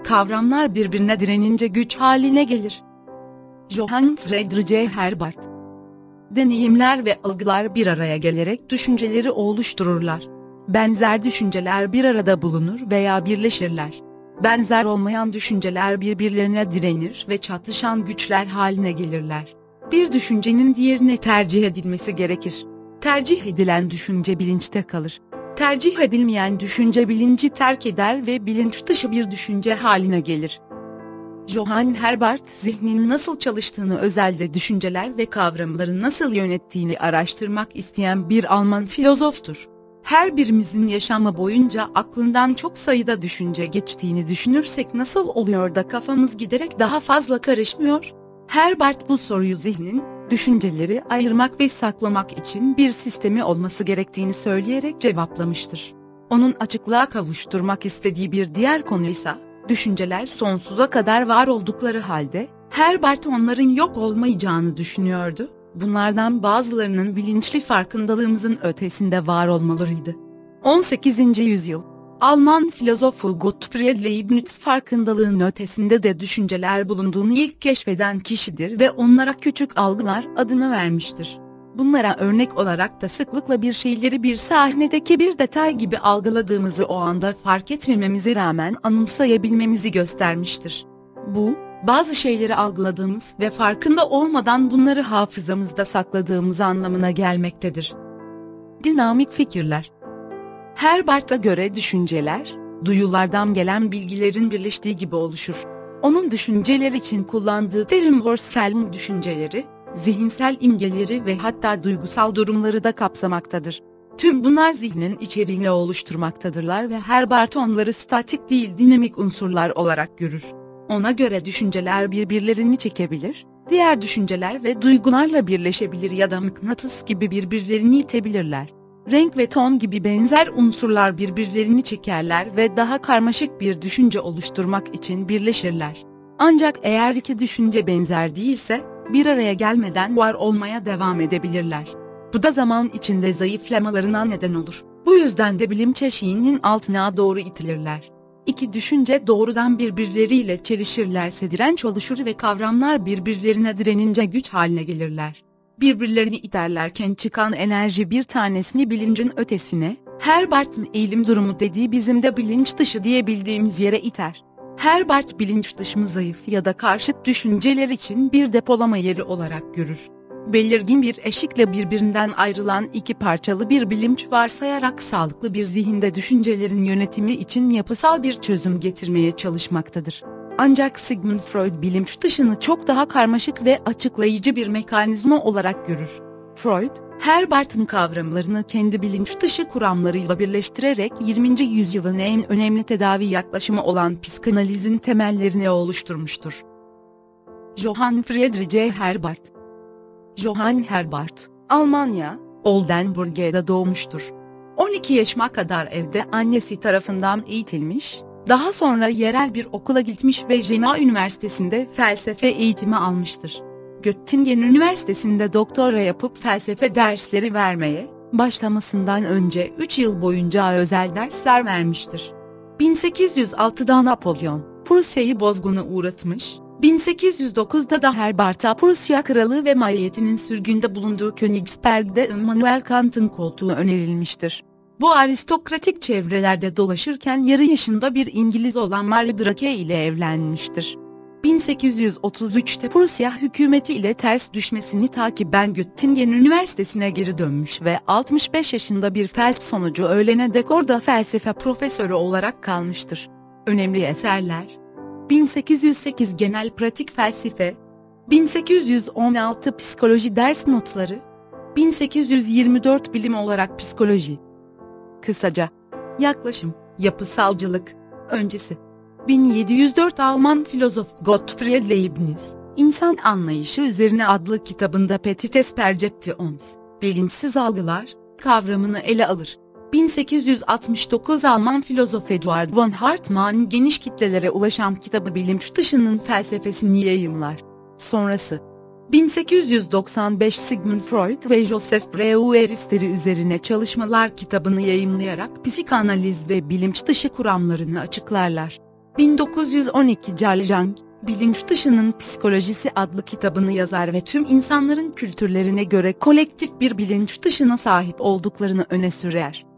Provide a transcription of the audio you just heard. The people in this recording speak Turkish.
Kavramlar birbirine direnince güç haline gelir. Johann Friedrich Herbart. Deneyimler ve algılar bir araya gelerek düşünceleri oluştururlar. Benzer düşünceler bir arada bulunur veya birleşirler. Benzer olmayan düşünceler birbirlerine direnir ve çatışan güçler haline gelirler. Bir düşüncenin diğerine tercih edilmesi gerekir. Tercih edilen düşünce bilinçte kalır. Tercih edilmeyen düşünce bilinci terk eder ve bilinç dışı bir düşünce haline gelir. Johann Herbart, zihnin nasıl çalıştığını, özelde düşünceler ve kavramları nasıl yönettiğini araştırmak isteyen bir Alman filozoftur. Her birimizin yaşamı boyunca aklından çok sayıda düşünce geçtiğini düşünürsek nasıl oluyor da kafamız giderek daha fazla karışmıyor? Herbart bu soruyu zihnin, düşünceleri ayırmak ve saklamak için bir sistemi olması gerektiğini söyleyerek cevaplamıştır. Onun açıklığa kavuşturmak istediği bir diğer konu ise, düşünceler sonsuza kadar var oldukları halde, Herbart onların yok olmayacağını düşünüyordu. Bunlardan bazılarının bilinçli farkındalığımızın ötesinde var olmalarıydı. 18. yüzyıl Alman filozofu Gottfried Leibniz farkındalığın ötesinde de düşünceler bulunduğunu ilk keşfeden kişidir ve onlara küçük algılar adını vermiştir. Bunlara örnek olarak da sıklıkla bir şeyleri bir sahnedeki bir detay gibi algıladığımızı o anda fark etmememize rağmen anımsayabilmemizi göstermiştir. Bu, bazı şeyleri algıladığımız ve farkında olmadan bunları hafızamızda sakladığımız anlamına gelmektedir. Dinamik fikirler. Herbart'a göre düşünceler, duyulardan gelen bilgilerin birleştiği gibi oluşur. Onun düşünceler için kullandığı terim Vorstellung düşünceleri, zihinsel imgeleri ve hatta duygusal durumları da kapsamaktadır. Tüm bunlar zihnin içeriğini oluşturmaktadırlar ve Herbart onları statik değil dinamik unsurlar olarak görür. Ona göre düşünceler birbirlerini çekebilir, diğer düşünceler ve duygularla birleşebilir ya da mıknatıs gibi birbirlerini itebilirler. Renk ve ton gibi benzer unsurlar birbirlerini çekerler ve daha karmaşık bir düşünce oluşturmak için birleşirler. Ancak eğer iki düşünce benzer değilse, bir araya gelmeden var olmaya devam edebilirler. Bu da zaman içinde zayıflamalarına neden olur. Bu yüzden de bilim çeşiğinin altına doğru itilirler. İki düşünce doğrudan birbirleriyle çelişirlerse direnç oluşur ve kavramlar birbirlerine direnince güç haline gelirler. Birbirlerini iterlerken çıkan enerji bir tanesini bilincin ötesine, Herbart'ın eğilim durumu dediği bizim de bilinç dışı diye bildiğimiz yere iter. Herbart bilinç dışını zayıf ya da karşıt düşünceler için bir depolama yeri olarak görür. Belirgin bir eşikle birbirinden ayrılan iki parçalı bir bilinç varsayarak sağlıklı bir zihinde düşüncelerin yönetimi için yapısal bir çözüm getirmeye çalışmaktadır. Ancak Sigmund Freud bilinç dışını çok daha karmaşık ve açıklayıcı bir mekanizma olarak görür. Freud, Herbart'ın kavramlarını kendi bilinç dışı kuramlarıyla birleştirerek 20. yüzyılın en önemli tedavi yaklaşımı olan psikanalizin temellerini oluşturmuştur. Johann Friedrich Herbart. Johann Herbart, Almanya, Oldenburg'da doğmuştur. 12 yaşına kadar evde annesi tarafından eğitilmiş, daha sonra yerel bir okula gitmiş ve Jena Üniversitesi'nde felsefe eğitimi almıştır. Göttingen Üniversitesi'nde doktora yapıp felsefe dersleri vermeye başlamasından önce 3 yıl boyunca özel dersler vermiştir. 1806'da Napolyon, Prusya'yı bozguna uğratmış, 1809'da da Herbart'a Prusya Kralı ve maliyetinin sürgünde bulunduğu Königsberg'de Immanuel Kant'ın koltuğu önerilmiştir. Bu aristokratik çevrelerde dolaşırken yarı yaşında bir İngiliz olan Mary Drake ile evlenmiştir. 1833'te Prusya hükümeti ile ters düşmesini takiben Göttingen Üniversitesi'ne geri dönmüş ve 65 yaşında bir felç sonucu ölene dek orada felsefe profesörü olarak kalmıştır. Önemli eserler: 1808 Genel Pratik Felsefe, 1816 Psikoloji Ders Notları, 1824 Bilim olarak Psikoloji. Kısaca, yaklaşım, yapısalcılık, öncesi. 1704 Alman filozof Gottfried Leibniz, İnsan Anlayışı Üzerine adlı kitabında Petites Perceptions, bilinçsiz algılar, kavramını ele alır. 1869 Alman filozof Eduard von Hartmann geniş kitlelere ulaşan kitabı bilinç dışının felsefesini yayımlar. Sonrası 1895 Sigmund Freud ve Joseph Breuer Histeri üzerine çalışmalar kitabını yayımlayarak psikanaliz ve bilinç dışı kuramlarını açıklarlar. 1912 Carl Jung, Bilinç Dışının Psikolojisi adlı kitabını yazar ve tüm insanların kültürlerine göre kolektif bir bilinç dışına sahip olduklarını öne sürer.